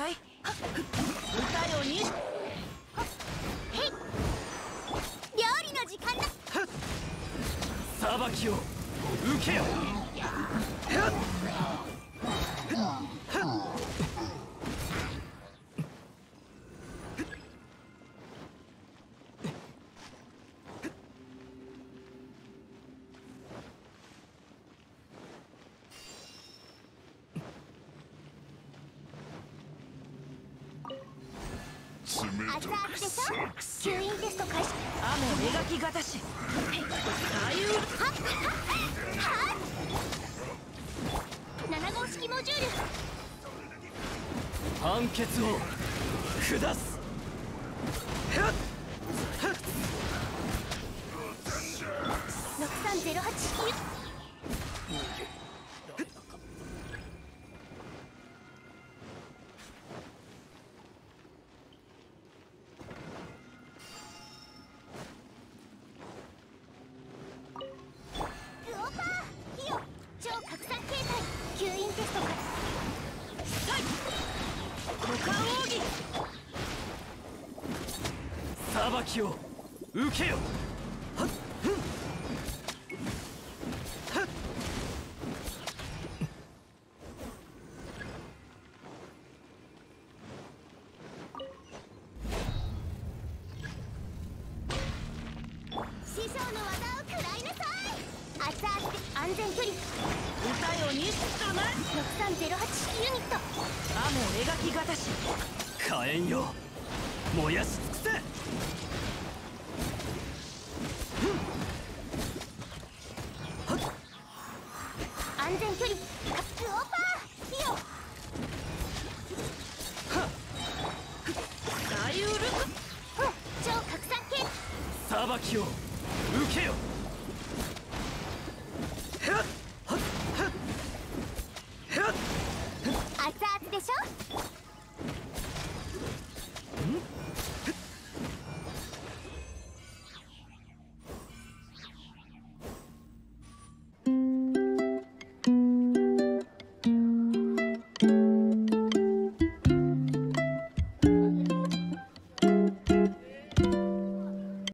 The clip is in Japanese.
かい。歌よに。へい。 料理の時間だ。 裁きを受けよ。 熱々でしょ。吸引テスト開始。 雨描きがたし。左右。 はっ7号式モジュール。 判決を下す。 6308式。 裁きを受けよ。 師匠の技を食らいなさい。熱々安全距離。 歌よにしたまえ。 6308式ユニット。 雨描きがたし。 火炎よ、燃やし尽くせ。 安全距離。クオパー火を。 左右ルク。 超拡散系。 裁きを